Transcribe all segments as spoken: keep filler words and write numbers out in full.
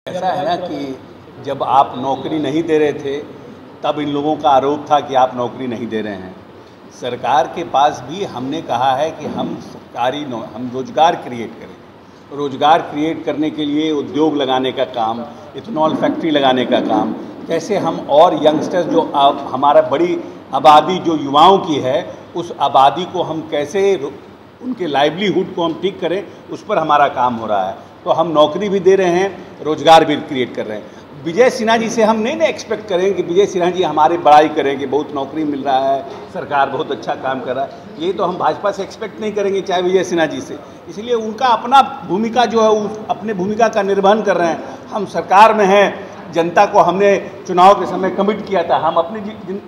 ऐसा है ना कि जब आप नौकरी नहीं दे रहे थे तब इन लोगों का आरोप था कि आप नौकरी नहीं दे रहे हैं। सरकार के पास भी हमने कहा है कि हम सरकारी हम रोज़गार क्रिएट करें। रोज़गार क्रिएट करने के लिए उद्योग लगाने का काम, इथेनॉल फैक्ट्री लगाने का काम, कैसे हम और यंगस्टर्स जो अब हमारा बड़ी आबादी जो युवाओं की है, उस आबादी को हम कैसे उनके लाइवलीहुड को हम ठीक करें, उस पर हमारा काम हो रहा है। तो हम नौकरी भी दे रहे हैं, रोज़गार भी क्रिएट कर रहे हैं। विजय सिन्हा जी से हम नहीं ना एक्सपेक्ट करें कि विजय सिन्हा जी हमारी बड़ाई करेंगे, बहुत नौकरी मिल रहा है, सरकार बहुत अच्छा काम कर रहा है। ये तो हम भाजपा से एक्सपेक्ट नहीं करेंगे, चाहे विजय सिन्हा जी से। इसलिए उनका अपना भूमिका जो है उस अपने भूमिका का निर्वहन कर रहे हैं। हम सरकार में हैं, जनता को हमने चुनाव के समय कमिट किया था, हम अपनी जि, जि,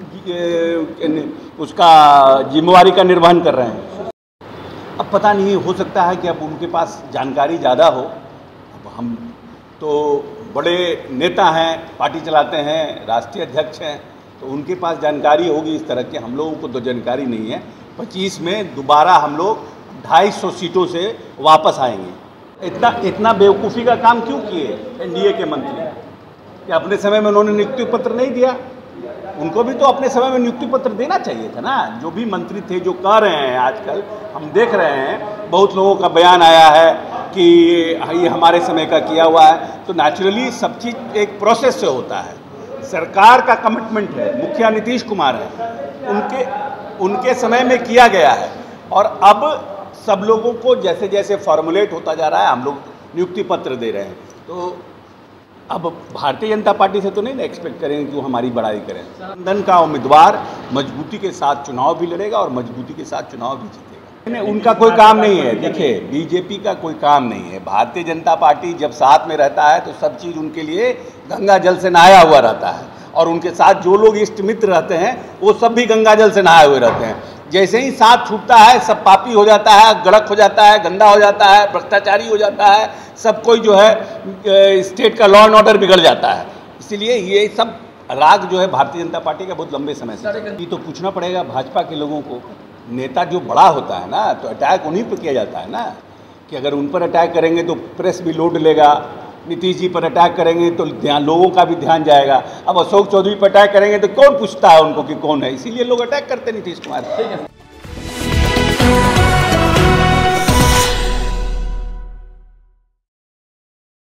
जि, उसका जिम्मेवारी का निर्वहन कर रहे हैं। अब पता नहीं, हो सकता है कि अब उनके पास जानकारी ज़्यादा हो। अब हम तो बड़े नेता हैं, पार्टी चलाते हैं, राष्ट्रीय अध्यक्ष हैं, तो उनके पास जानकारी होगी इस तरह की। हम लोगों को तो जानकारी नहीं है। पच्चीस में दोबारा हम लोग ढाई सौ सीटों से वापस आएंगे। इतना इतना बेवकूफ़ी का काम क्यों किए एनडीए के मंत्री? कि अपने समय में उन्होंने नियुक्ति पत्र नहीं दिया? उनको भी तो अपने समय में नियुक्ति पत्र देना चाहिए था ना। जो भी मंत्री थे, जो कह रहे हैं, आजकल हम देख रहे हैं बहुत लोगों का बयान आया है कि ये हमारे समय का किया हुआ है। तो नेचुरली सब चीज़ एक प्रोसेस से होता है। सरकार का कमिटमेंट है, मुखिया नीतीश कुमार है, उनके उनके समय में किया गया है। और अब सब लोगों को जैसे जैसे फॉर्मुलेट होता जा रहा है, हम लोग नियुक्ति पत्र दे रहे हैं। तो अब भारतीय जनता पार्टी से तो नहीं ना एक्सपेक्ट करेंगे कि वो हमारी बड़ाई करें। गठबंधन का उम्मीदवार मजबूती के साथ चुनाव भी लड़ेगा और मजबूती के साथ चुनाव भी जीतेगा। नहीं, उनका कोई काम नहीं है। देखिए, बीजेपी का कोई काम नहीं है। भारतीय जनता पार्टी जब साथ में रहता है तो सब चीज़ उनके लिए गंगा जल से नहाया हुआ रहता है। और उनके साथ जो लोग इष्ट मित्र रहते हैं वो सब भी गंगा जल से नहाए हुए रहते हैं। जैसे ही साथ छूटता है, सब पापी हो जाता है, गड़क हो जाता है, गंदा हो जाता है, भ्रष्टाचारी हो जाता है, सब कोई जो है स्टेट का लॉ एंड ऑर्डर बिगड़ जाता है। इसलिए ये सब राग जो है भारतीय जनता पार्टी का बहुत लंबे समय से। ये तो पूछना पड़ेगा भाजपा के लोगों को। नेता जो बड़ा होता है ना, तो अटैक उन्हीं पर किया जाता है ना। कि अगर उन पर अटैक करेंगे तो प्रेस भी लोड लेगा, नीतीश जी पर अटैक करेंगे तो ध्यान लोगों का भी ध्यान जाएगा। अब अशोक चौधरी पर अटैक करेंगे तो कौन पूछता है उनको कि कौन है? इसीलिए लोग अटैक करते हैं नीतीश कुमार।